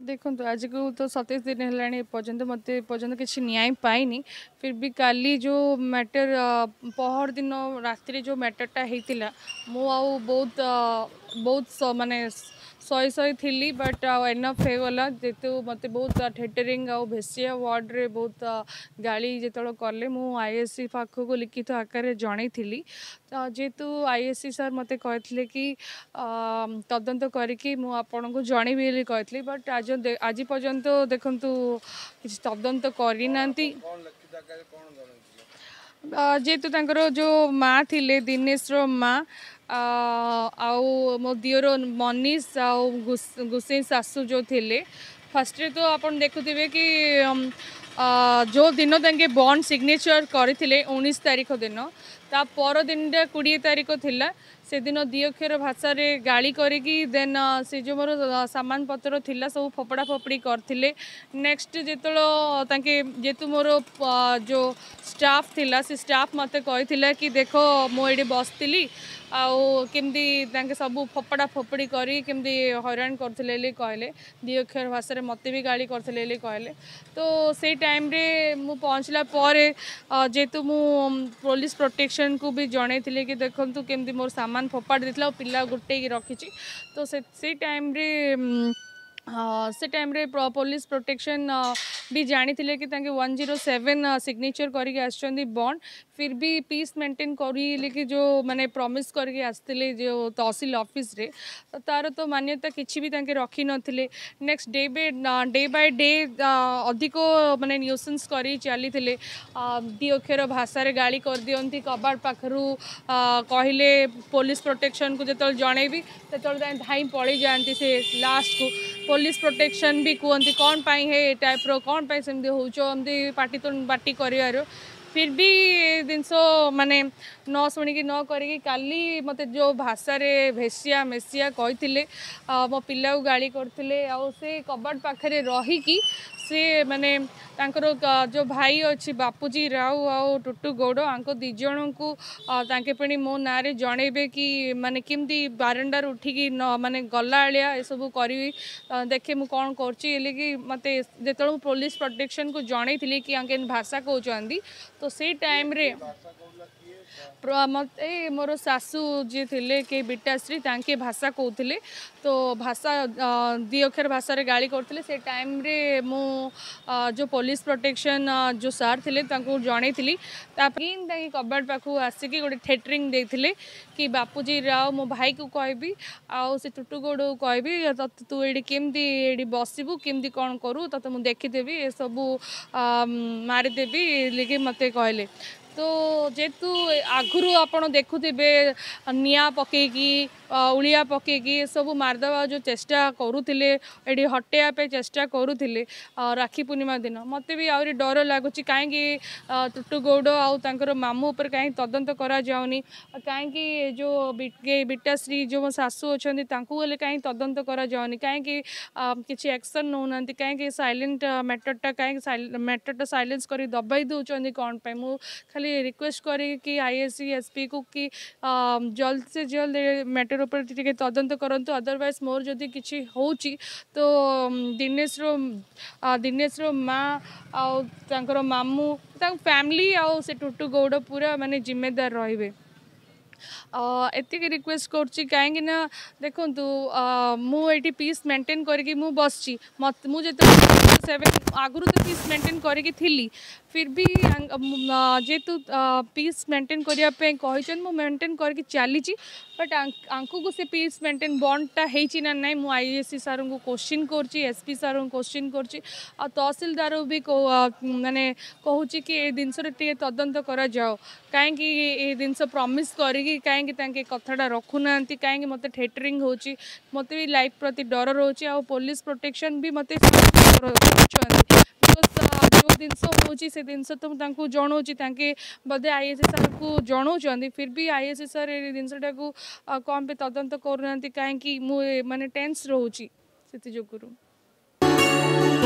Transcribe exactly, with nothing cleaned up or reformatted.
देखो आज को तो सतैश दिन है पर्यंत मत पर्यंत किसी न्याय पाइनी। फिर भी काली जो मैटर पहर दिन राति जो मैटरटा होता मु आउ बहुत बहुत माने सही सही थी बट एनफ होगला जेतु मत बहुत थेटरिंग आ भेसिया वार्ड रे बहुत गाली जो कले मु आईएससी पाखक लिखित आकार जन थी जेहेतु आईएससी सर मत कहते कि तदंत करके मुझे जनइबी कहती बट आज आज पर्यंत देखु किसी तदंत करना जेहेतु तांकर जो माँ थिले दिनेश रो माँ आउ मो दियर मनीष आउ गुसई सासू जो थिले फर्स्ट तो आप देखुवे कि जो दिन तांके बॉन्ड सिग्नेचर करथिले उन्नीस तारीख दिन ता पर दिन कोड़े तारीख थिला से दिन दी अक्षर भाषा रे गाली करिकी देन से जो मोर सामान पत्र थिला सब फोपड़ा फोपड़ी करथिले। नेक्स्ट जेतलो तांके जेतु मोर जो स्टाफ थिला से स्टाफ मते कहिथिला कि देखो मो एडी बसतिली आउ केमती सब फोपड़ा फोपड़ी करी केमती हैरान करथिले कहले दी अक्षर भाषा मते भी गाली करथिले कहले। तो से टाइम रे मु पहुँचला पर जेतु मु पुलिस प्रोटेक्शन को भी जन थी कि देखु केमती मोर सामान फोपाड़ देता पिला गोटे रखी। तो से, से टाइम रे हाँ से टाइम रे पुलिस प्रोटेक्शन भी जानी थे कि वन जीरो सेवेन सिग्नेचर करके आसछंदी बॉन्ड फिर भी पीस मेंटेन करी कि जो माने प्रॉमिस करके आसते जो तहसील ऑफिस रे तार तो मान्यता किसी भी तांके रखी नथिले। नेक्स्ट डे बे डे बाय डे अधिक माने न्यूसेंस करी चली थे दी अक्षर भाषा रे गाली कर दियंती कबाड़ पाखरु कहले पुलिस प्रोटेक्शन को जो जनइबी तो धाई पड़ी जाती से लास्ट को पुलिस प्रोटेक्शन भी कहती कौन पाई है टाइप रो कौन पाई सेमती होमती पार्टी तो बाटी कर फिर भी जिनस माने न शुणिकी न करी काली मत जो भाषा रे भेसिया मेसिया कहते मो पिला को गाली करते आ से कबाड़ पाखे रहीकि से माने तांकर जो भाई अच्छी बापूजी राव आउ टुटू गौड़ आंको दी जन को तांके पुणी मो ना रे जनइबे कि माने किमती बारंडार उठिकी न माने गला आलिया ए सब करी देखे मु कौन करछि कि मते जेतलो पुलिस प्रोटेक्शन को जन थी कि आंके भाषा कहते तो से टाइम रे मत मोर सासू जी थे के बिटाश्री तांके भाषा कहते तो भाषा दी अक्षर भाषा रे गाली करते से टाइम रे मु जो पुलिस प्रोटेक्शन जो सार थे जन थी कबाड़ पाखु आसिकी गोटे थेटरिंग देते कि बापूजी राव मो भाई को कहबी आउ से टुटू गौड़ को कहबी तू ये केमती ये बसबू केमती कौन करू ते मुझे देखीदेवी ये सबू मारिदेवी लेकिन मत कहले। तो जेतु आगुरी आपड़ देखुवे निआ पकईकी उलिया पकईकी सब मारदेवा जो चेष्टा करुले ये हटेया चेष्टा करुले राखी पूर्णिमा दिन मत भी आहरी डर लगुच कहीं टुटू गौड़ आउर मामू उपर कहीं तदंत करा जाउनी कहीं जो बिटाश्री जो मो सासू अच्छा कहीं तदंत करा जाउनी कहीं किसी एक्शन नौना कहीं साइलेंट मैटरटा कहीं मैटरटा साइलेंस कर दबाई दौरान कौन पे मु खाली रिक्वेस्ट करी कि आईएससी एसपी को कि जल्द से जल्द मैटर ऊपर टिके तदंत करंतु अदरवाइज मोर जदि किछि होउची तो दिनेश रो दिनेश रो माँ आउ तांकर मामू तांक फैमिली आउ से टुटू गौड़ पूरा माने जिम्मेदार रहिबे। एतिक रिक्वेस्ट करुच्ची कहीं देखु मुझे पीस मेंटेन करके मु बसची मत मुझे सेवेन आगुरी तो पीस मेंटेन करके थी फिर भी जेहेतु पीस मेंटेन करने कहते मुझे मेंटेन करके चली बट आंकु को से पीस मेंटेन बॉन्डटा होती ना ना मुझे आईएससी सार को क्वेश्चन करची एसपी सार को क्वेश्चन करची आ तहसीलदार भी माने कहूँ कि ये जिनस तदंत करा जाओ कहीं ये जिनस प्रॉमिस करी कहीं कथाटा रखुना कहीं मत थेटरिंग होची मत भी लाइफ प्रति डर रोचे आ पुलिस प्रोटेक्शन भी मत जो जिनस होची से जिनस तो मुझे जनाऊँगी बोधे आईएससी सार को जनाऊँ फिर भी आईएससी सार ये जिनसटा को कौन पे तदंत करना कहीं मुझे माने टेंस रोची से जो